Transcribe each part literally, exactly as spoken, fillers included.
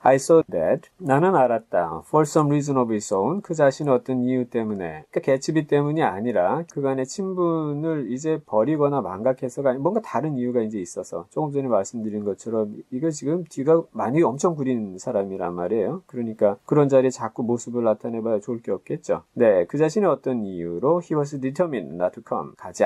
I saw that. 나는 알았다. For some reason of his own. 그 자신의 어떤 이유 때문에. 그러니까 개츠비 때문이 아니라 그간의 친분을 이제 버리거나 망각해서가 아니라 뭔가 다른 이유가 이제 있어서. 조금 전에 말씀드린 것처럼 이거 지금 뒤가 많이 엄청 구린 사람이란 말이에요. 그러니까 그런 자리에 자꾸 모습을 나타내봐야 좋을 게 없겠죠. 네, 그 자신의 어떤 이유로 he was determined not to come. 가지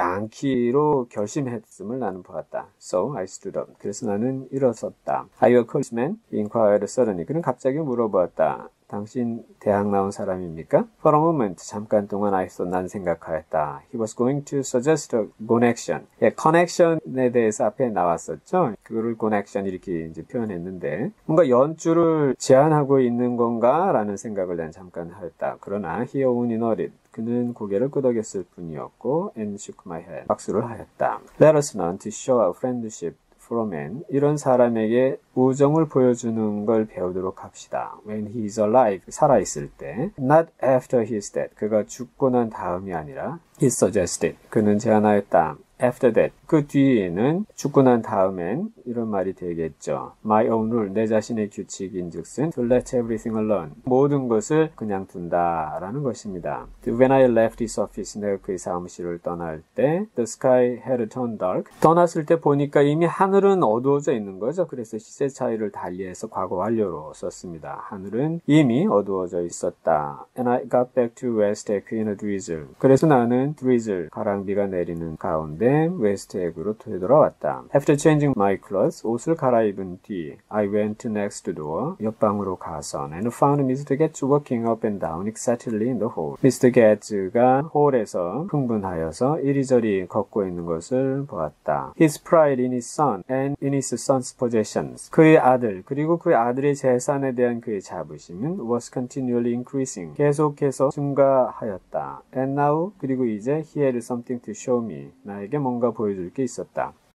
않기로 결심했음을 나는 보았다. So I stood up. 그래서 나는 일어섰다. Are you a policeman? He inquired suddenly. 그는 갑자기 물어보았다. 당신 대학 나온 사람입니까? For a moment, 잠깐 동안 I thought, 난 생각하였다. He was going to suggest a connection. 예, connection에 대해서 앞에 나왔었죠. 그거를 connection 이렇게 이제 표현했는데 뭔가 연주를 제안하고 있는 건가? 라는 생각을 난 잠깐 하였다. 그러나 he only nodded. 그는 고개를 끄덕였을 뿐이었고 and shook my head. 박수를 하였다. Let us learn to show our friendship. Froman, 이런 사람에게 우정을 보여주는 걸 배우도록 합시다. When he is alive, 살아있을 때. Not after he is dead. 그가 죽고 난 다음이 아니라 he suggested. 그는 제안하였다. After that, 그 뒤에는 죽고 난 다음엔 이런 말이 되겠죠. My own rule, 내 자신의 규칙인 즉슨 to let everything alone. 모든 것을 그냥 둔다라는 것입니다. When I left his office, 내가 그의 사무실을 떠날 때 the sky had turned dark. 떠났을 때 보니까 이미 하늘은 어두워져 있는 거죠. 그래서 시제 차이를 달리해서 과거 완료로 썼습니다. 하늘은 이미 어두워져 있었다. And I got back to West Egg in a drizzle. 그래서 나는 drizzle, 가랑비가 내리는 가운데 웨스트에그로 되돌아왔다. After changing my clothes, 옷을 갈아입은 뒤, I went next door, 옆방으로 가선, and found 미스터 Getz walking up and down excitedly in the hall. 미스터 Getz가 홀에서 흥분하여서 이리저리 걷고 있는 것을 보았다. His pride in his son and in his son's possessions. 그의 아들, 그리고 그의 아들의 재산에 대한 그의 자부심은 was continually increasing. 계속해서 증가하였다. And now, 그리고 이제 he had something to show me. 나에게 뭔가 보여줄 게 있었다.